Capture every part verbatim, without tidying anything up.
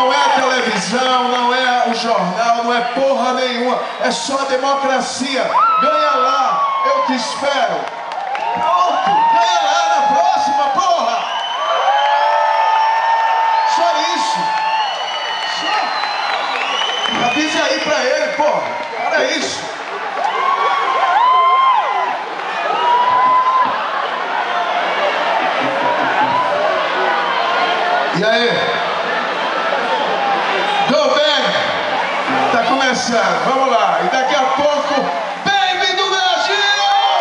Não é a televisão, não é o jornal, não é porra nenhuma. É só a democracia. Ganha lá, eu te espero. Pronto, ganha lá na próxima, porra. Só isso. Só. Avise aí pra ele, porra. Era isso. E aí? Go Bang! Tá começando, vamos lá. E daqui a pouco, Baby do Brasil!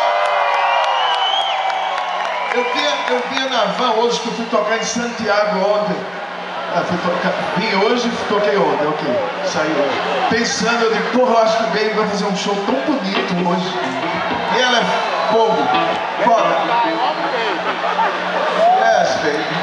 Eu vinha, eu vinha na van hoje, que eu fui tocar em Santiago ontem. Ah, fui tocar, vim hoje e toquei ontem, ok. Saiu hoje. Pensando, eu digo, porra, eu acho que o Baby vai fazer um show tão bonito hoje. E ela é fogo. Foda. Yes, baby.